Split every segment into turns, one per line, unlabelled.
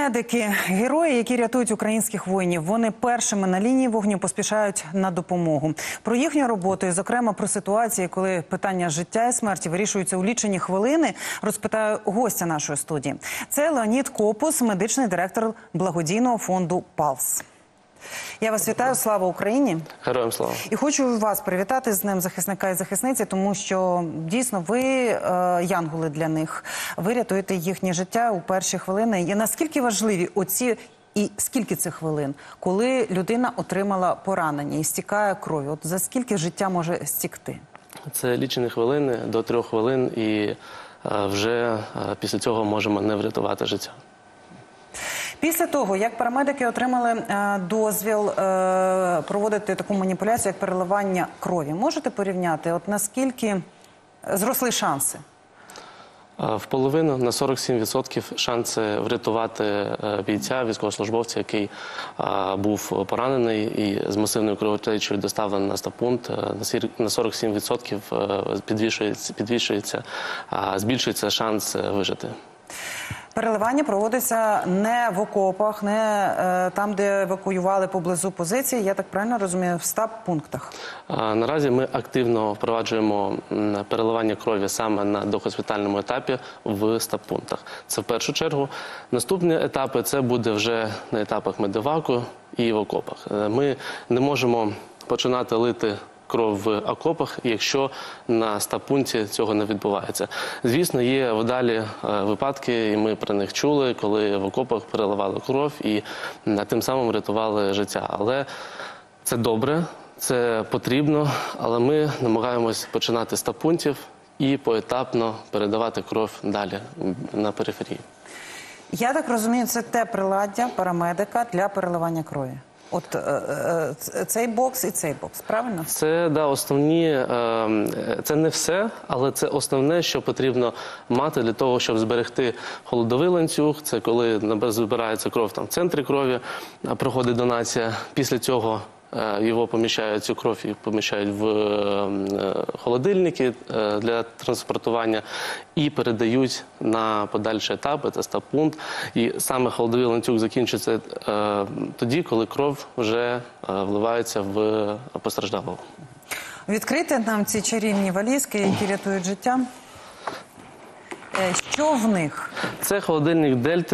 Парамедики – герої, які рятують українських воїнів. Вони першими на лінії вогню поспішають на допомогу. Про їхню роботу і, зокрема, про ситуації, коли питання життя і смерті вирішуються у лічені хвилини, розпитаю гостя нашої студії. Це Леонід Копус, медичний директор благодійного фонду «Палс». Я вас вітаю. Слава Україні!
Героям слава! І
хочу вас привітати з Днем захисника і захисниці, тому що, дійсно, ви янголи для них. Ви рятуєте їхнє життя у перші хвилини. І наскільки важливі оці, і скільки цих хвилин, коли людина отримала поранення і стікає кров'ю? От за скільки життя може стікти?
Це лічені хвилини, до 3 хвилин, і вже після цього можемо не врятувати життя.
Після того, як парамедики отримали дозвіл проводити таку маніпуляцію, як переливання крові, можете порівняти, от наскільки зросли шанси?
В половину, на 47% шанси врятувати бійця, військовослужбовця, який був поранений і з масивною кровотечею доставлений на стаб-пункт, на 47% підвищується, збільшується шанс вижити.
Переливання проводиться не в окопах, не там, де евакуювали поблизу позиції, я так правильно розумію, в стаб-пунктах?
Наразі ми активно впроваджуємо переливання крові саме на догоспітальному етапі в стаб-пунктах. Це в першу чергу. Наступні етапи – це буде вже на етапах медеваку і в окопах. Ми не можемо починати лити кров в окопах, якщо на стаб-пункті цього не відбувається. Звісно, є вдалі випадки, і ми про них чули, коли в окопах переливали кров і тим самим рятували життя. Але це добре, це потрібно, але ми намагаємось починати з стаб-пунктів і поетапно передавати кров далі на периферії.
Я так розумію, це те приладдя парамедика для переливання крові? От цей бокс і цей бокс, правильно?
Це, да, основні, це не все, але це основне, що потрібно мати для того, щоб зберегти холодовий ланцюг. Це коли збирається кров там в центрі крові, проходить донація. Після цього його поміщають, цю кров поміщають в холодильники для транспортування і передають на подальші етапи, це стаб-пункт. І саме холодовий ланцюг закінчується тоді, коли кров вже вливається в постраждалого. Відкрийте
нам ці чарівні валізки, які рятують життя. Що в них?
Це холодильник Дельта,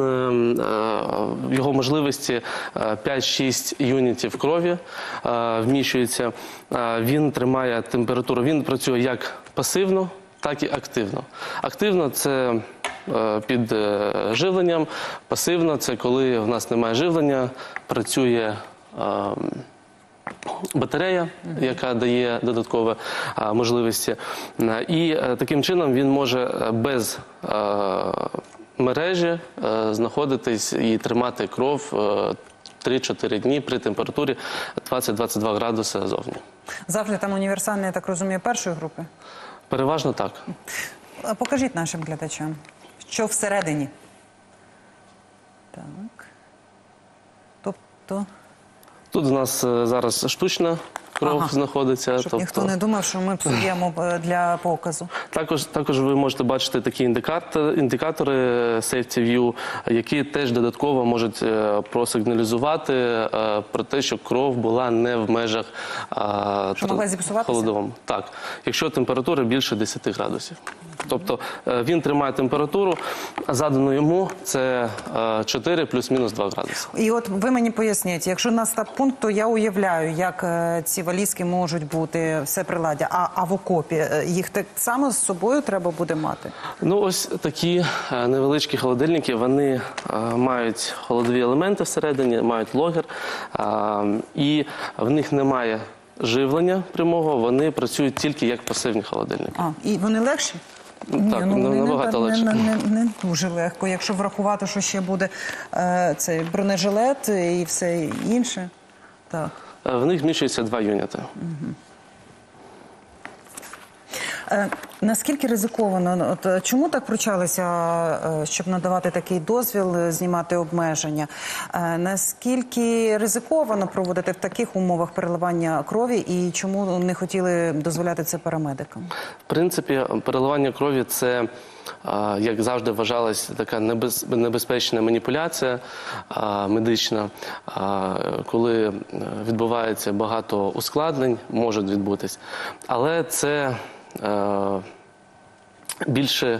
його можливості 5-6 юнітів крові вміщується. Він тримає температуру, він працює як пасивно, так і активно. Активно – це під живленням, пасивно – це коли в нас немає живлення, працює батарея, яка дає додаткові можливості. І таким чином він може без мережі знаходитись і тримати кров 3-4 дні при температурі 20-22 градуси зовні.
Завжди там універсальний, я так розумію, першої групи?
Переважно так.
Покажіть нашим глядачам, що всередині. Так. Тобто...
Тут у нас зараз штучна кров знаходиться.
Щоб ніхто не думав, що ми псуємо для показу.
Також ви можете бачити такі індикатори Safety View, які теж додатково можуть просигналізувати про те, що кров була не в межах холодовому. Так, якщо температура більше 10 градусів. Тобто він тримає температуру, задану йому це 4 плюс-мінус 2 градуси.
І от ви мені поясніть, якщо на стаб-пункт, то я уявляю, як ці валізки можуть бути, все приладдя, а в окопі їх так само з собою треба буде мати?
Ну ось такі невеличкі холодильники, вони мають холодові елементи всередині, мають логер, і в них немає живлення прямого, вони працюють тільки як пасивні холодильники.
І вони легші?
Так, набагато легше.
Не дуже легко, якщо врахувати, що ще буде цей бронежилет і все інше. Так.
В них вміщується 2 юніти.
Наскільки ризиковано? Чому так пручалися, щоб надавати такий дозвіл, знімати обмеження? Наскільки ризиковано проводити в таких умовах переливання крові і чому не хотіли дозволяти це парамедикам?
В принципі, переливання крові – це, як завжди вважалась, така небезпечна маніпуляція медична, коли відбувається багато ускладнень, можуть відбутись. Але це більше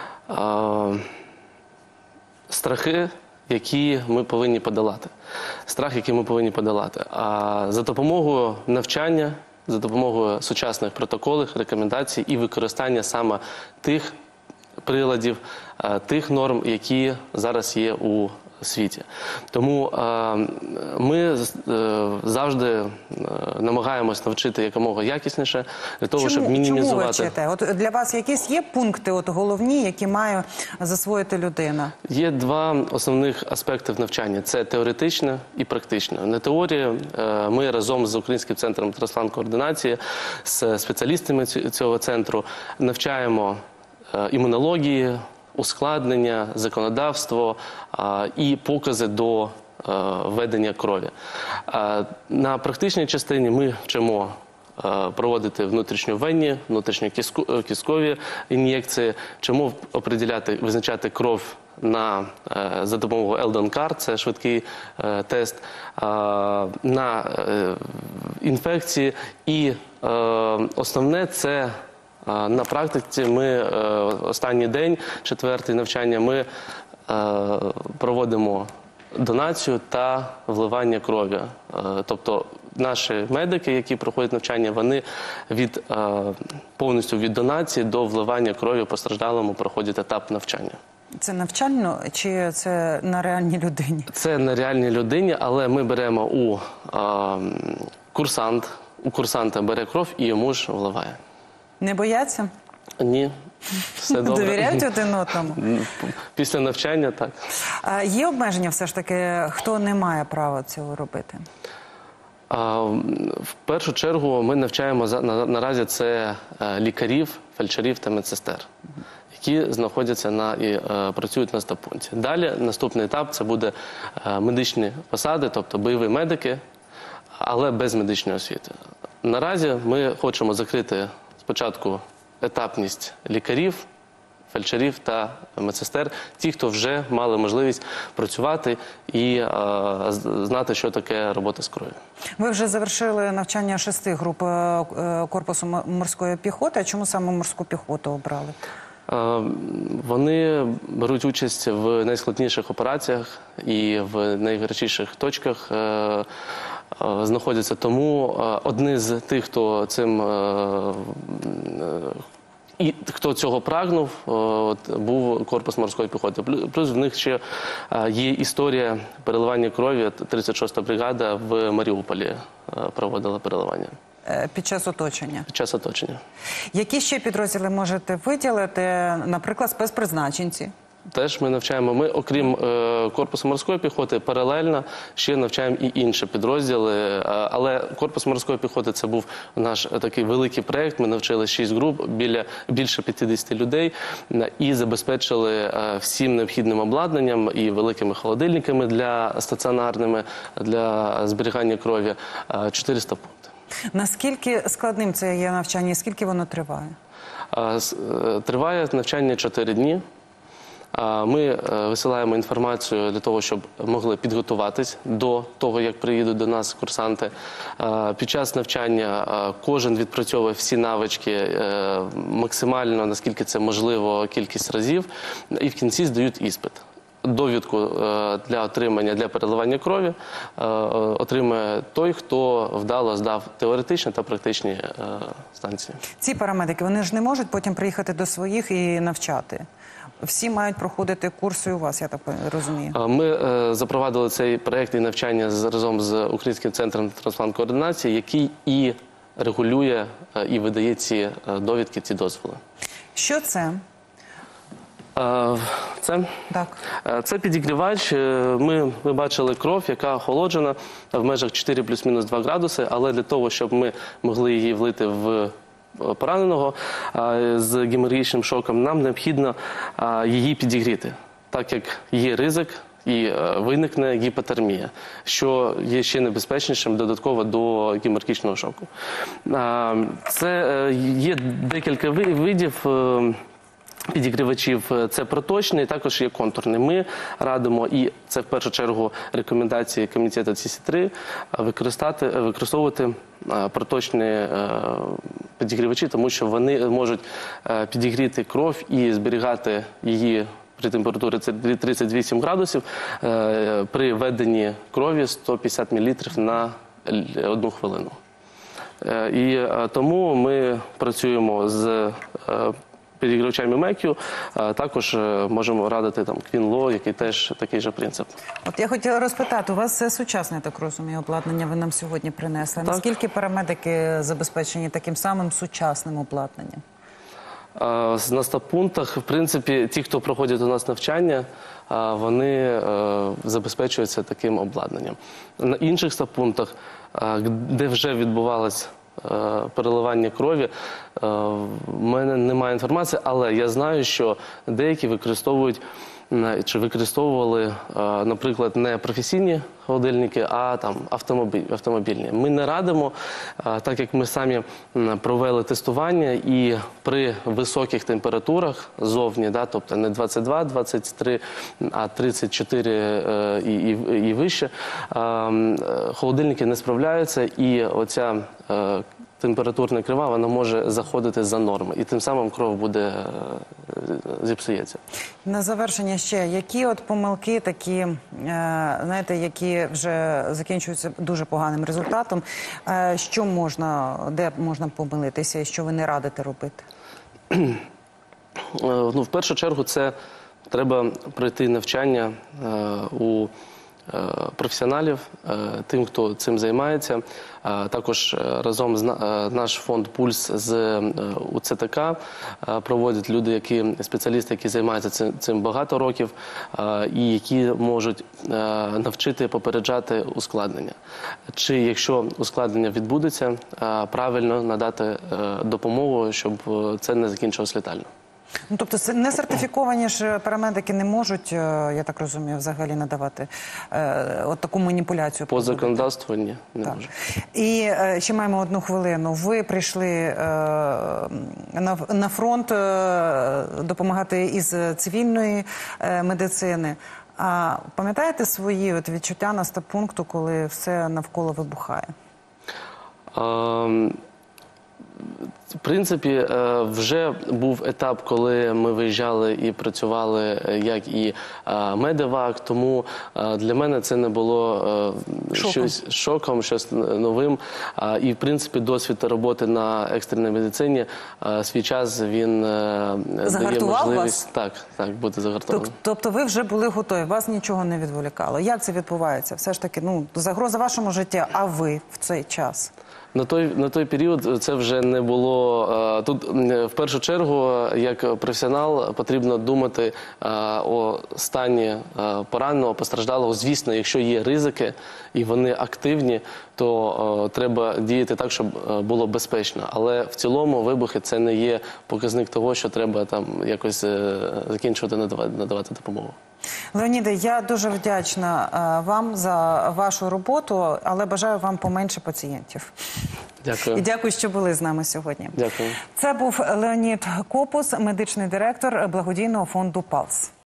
страхи, які ми повинні подолати. Страх, який ми повинні подолати. А за допомогою навчання, за допомогою сучасних протоколів, рекомендацій і використання саме тих приладів, тих норм, які зараз є у світі. Тому ми завжди намагаємось навчити якомога якісніше, для того, щоб мінімізувати.
Чому ви вчите? От для вас якісь є пункти головні, які має засвоїти людина?
Є два основних аспекти в навчанні. Це теоретичне і практичне. На теорії ми разом з Українським центром трансплант-координації, з спеціалістами цього центру навчаємо імунології, ускладнення, законодавство і покази до введення крові. На практичній частині ми вчимо проводити внутрішньовенні, внутрішньокісткові ін'єкції, вчимо визначати кров за допомогою Eldon-CAR, це швидкий тест, на інфекції. І основне – це на практиці ми останній день, четвертий навчання, ми проводимо донацію та вливання крові. Тобто наші медики, які проходять навчання, вони повністю від донації до вливання крові постраждалому проходять етап навчання.
Це навчально чи це на реальній людині? Це
на реальній людині, але ми беремо у курсанта бере кров і йому ж вливає.
Не бояться?
Ні, все добре.
Довіряють один одному?
Після навчання – так.
Є обмеження все ж таки, хто не має права цього робити?
В першу чергу ми навчаємо наразі це лікарів, фельдшерів та медсестер, які знаходяться і працюють на стабпункті. Далі наступний етап – це буде медичні посади, тобто бойові медики, але без медичної освіти. Наразі ми хочемо закрити спочатку етапність лікарів, фельдшерів та медсестер, ті, хто вже мали можливість працювати і знати, що таке робота з кров'ю.
Ви вже завершили навчання 6 груп корпусу морської піхоти. А чому саме морську піхоту обрали?
Вони беруть участь в найскладніших операціях і в найгарячіших точках знаходяться. Тому одні з тих, хто цього прагнув, був корпус морської піхоти. Плюс в них ще є історія переливання крові. 36-та бригада в Маріуполі проводила переливання.
Під час оточення?
Під час оточення.
Які ще підрозділи можете виділити, наприклад, спецпризначенці?
Теж ми навчаємо. Ми, окрім корпусу морської піхоти, паралельно ще навчаємо і інші підрозділи. Але корпус морської піхоти – це був наш такий великий проєкт. Ми навчили 6 груп, більше 50 людей і забезпечили всім необхідним обладнанням і великими холодильниками стаціонарними для зберігання крові 400 пунктів. Наскільки
складним це є навчання і скільки воно триває?
Триває навчання 4 дні. Ми висилаємо інформацію для того, щоб могли підготуватись до того, як приїдуть до нас курсанти. Під час навчання кожен відпрацьовує всі навички максимально, наскільки це можливо, кількість разів, і в кінці здають іспит. Довідку для переливання крові отримує той, хто вдало здав теоретичні та практичні станції.
Ці парамедики, вони ж не можуть потім приїхати до своїх і навчати? Всі мають проходити курси у вас, я так розумію.
Ми запровадили цей проєкт і навчання разом з Українським центром трансплант-координації, який і регулює, і видає ці довідки, ці дозволи.
Що це?
Це підігрівач. Ми бачили кров, яка охолоджена в межах 4 плюс-мінус 2 градуси, але для того, щоб ми могли її влити в пораненого з геморагічним шоком, нам необхідно її підігріти, так як є ризик і виникне гіпотермія, що є ще небезпечнішим додатково до геморагічного шоку. Це є декілька видів підігрівачів. Це проточний, також є контурний. Ми радимо, і це в першу чергу рекомендації комітету ЦС3, використовувати проточні підігрівачі, тому що вони можуть підігріти кров і зберігати її при температурі 38 градусів при введенні крові 150 мл на 1 хвилину. І тому ми працюємо з підігрівачами МЕКЮ, також можемо радити Квінло, який теж такий же принцип.
От я хотіла розпитати, у вас це сучасне, так розумію, обладнання ви нам сьогодні принесли.
Так.
Наскільки парамедики забезпечені таким самим сучасним обладнанням?
На стаб-пунктах, в принципі, ті, хто проходять у нас навчання, вони забезпечуються таким обладнанням. На інших стаб-пунктах, де вже відбувалось переливання крові, в мене немає інформації, але я знаю, що деякі використовують чи використовували, наприклад, не професійні холодильники, а автомобільні. Ми не радимо, так як ми самі провели тестування і при високих температурах зовні, тобто не 22, 23, а 34 і вище, холодильники не справляються, і оця температурна крива, вона може заходити за норми, і тим самим кров буде зіпсується. На
завершення ще, які от помилки такі, знаєте, які вже закінчуються дуже поганим результатом, що можна, де можна помилитися і що ви не радите робити?
В першу чергу це треба пройти навчання у професіоналів, тим, хто цим займається. Також разом з наш фонд «Пульс» з УЦТК проводять люди, спеціалісти, які займаються цим багато років і які можуть навчити попереджати ускладнення. Чи якщо ускладнення відбудеться, правильно надати допомогу, щоб це не закінчилось летально.
Тобто не сертифіковані ж парамедики не можуть, я так розумію, взагалі надавати от таку маніпуляцію?
По законодавству ні, не можуть.
І ще маємо 1 хвилину. Ви прийшли на фронт допомагати із цивільної медицини. А пам'ятаєте свої відчуття на стаб-пункту, коли все навколо вибухає?
В принципі, вже був етап, коли ми виїжджали і працювали як і медевак, тому для мене це не було шоком, щось новим. І, в принципі, досвід роботи на екстреній медицині свій час, він дає можливість бути загартованим.
Тобто ви вже були готові, вас нічого не відволікало. Як це відбувається? Все ж таки, загроза вашому життю, а ви в цей час?
На той період це вже не було. Тут, в першу чергу, як професіонал, потрібно думати о стані пораненого, постраждалого. Звісно, якщо є ризики і вони активні, то треба діяти так, щоб було безпечно. Але в цілому вибухи – це не є показник того, що треба якось закінчувати надавати допомогу.
Леоніде, я дуже вдячна вам за вашу роботу, але бажаю вам поменше пацієнтів.
Дякую.
І дякую, що були з нами сьогодні.
Дякую.
Це був Леонід Копус, медичний директор благодійного фонду «Палс».